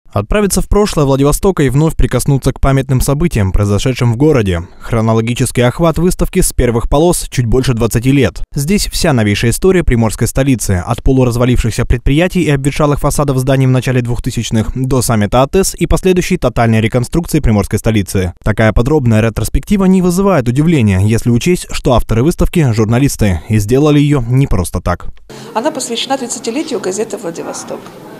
Отправиться в прошлое Владивостока и вновь прикоснуться к памятным событиям, произошедшим в городе. Хронологический охват выставки с первых полос чуть больше 20 лет. Здесь вся новейшая история приморской столицы, от полуразвалившихся предприятий и обветшалых фасадов зданий в начале 2000-х до саммита АТЭС и последующей тотальной реконструкции приморской столицы. Такая подробная ретроспектива не вызывает удивления, если учесть, что авторы выставки – журналисты, и сделали ее не просто так. Она посвящена 30-летию газеты «Владивосток».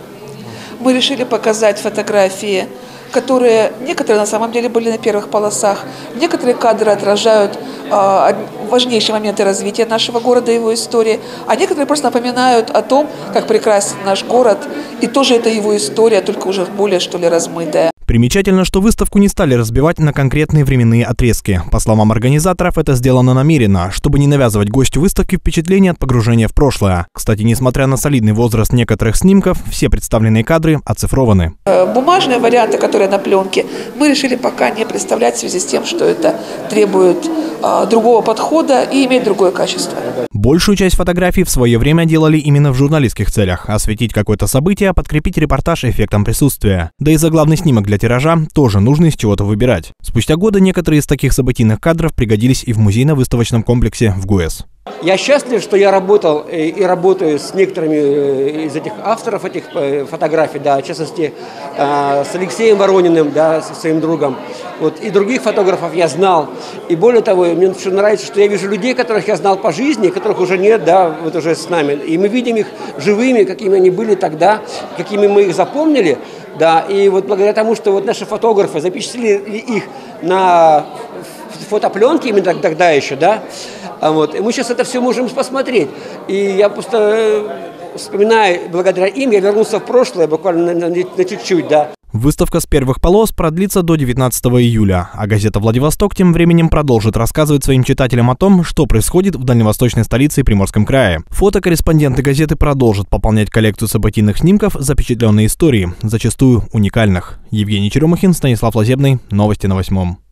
Мы решили показать фотографии, которые некоторые на самом деле были на первых полосах. Некоторые кадры отражают важнейшие моменты развития нашего города и его истории, а некоторые просто напоминают о том, как прекрасен наш город, и тоже это его история, только уже более, что ли, размытая. Примечательно, что выставку не стали разбивать на конкретные временные отрезки. По словам организаторов, это сделано намеренно, чтобы не навязывать гостю выставки впечатление от погружения в прошлое. Кстати, несмотря на солидный возраст некоторых снимков, все представленные кадры оцифрованы. Бумажные варианты, которые на пленке, мы решили пока не представлять в связи с тем, что это требует другого подхода и имеет другое качество. Большую часть фотографий в свое время делали именно в журналистских целях. Осветить какое-то событие, подкрепить репортаж эффектом присутствия. Да и заглавный снимок для тиража тоже нужно из чего-то выбирать. Спустя годы некоторые из таких событийных кадров пригодились и в музейно-выставочном комплексе в ГУЭС. Я счастлив, что я работал и работаю с некоторыми из этих авторов этих фотографий, да, в частности, с Алексеем Ворониным, да, со своим другом. Вот, и других фотографов я знал. И более того, мне очень нравится, что я вижу людей, которых я знал по жизни, которых уже нет, да, вот уже с нами. И мы видим их живыми, какими они были тогда, какими мы их запомнили. Да, и вот благодаря тому, что вот наши фотографы запечатлели их на фотопленке именно тогда еще, да, вот, и мы сейчас это все можем посмотреть. И я просто вспоминаю, благодаря им я вернулся в прошлое буквально на чуть-чуть, да. Выставка с первых полос продлится до 19 июля, а газета «Владивосток» тем временем продолжит рассказывать своим читателям о том, что происходит в дальневосточной столице и Приморском крае. Фотокорреспонденты газеты продолжат пополнять коллекцию событийных снимков, запечатленной истории, зачастую уникальных. Евгений Черемухин, Станислав Лазебный. Новости на 8.